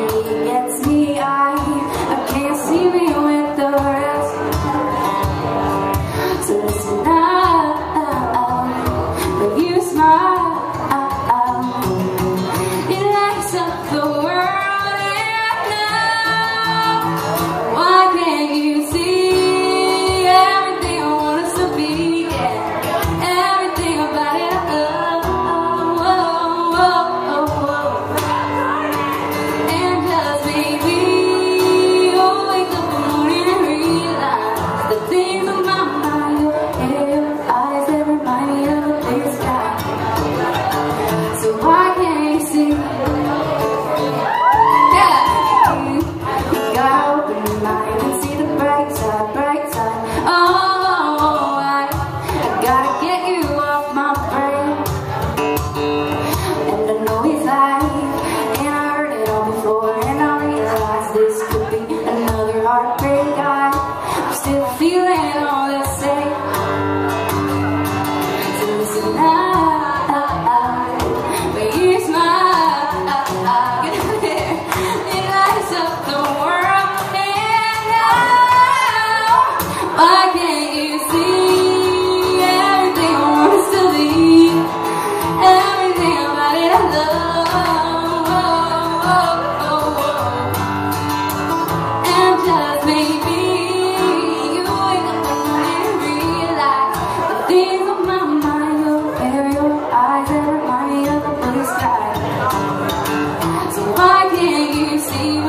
he gets me, I can't see me with the rest. So listen up, when you smile, it lights up the world. And now, why can't you see everything I want us to be? Yeah, everything about it I love. And just maybe you'll wake up in the morning and realize the things on my mind, your eyes, they remind me of a big sky. So why can't you see? Yeah, you gotta open your mind and see the bright side, bright side. Oh, I gotta get you off my brain. And I know he's lying, and I heard it all before, and I realized this could be another heartbreak. I'm still feeling all the same. So listen up, when you smile, get there, it lights up the world. And now, why can't you see everything I want us to be? Everything about it I love. And just maybe you wake up one morning and realize the things on my mind, your eyes, they remind me of a blue sky. So why can't you see?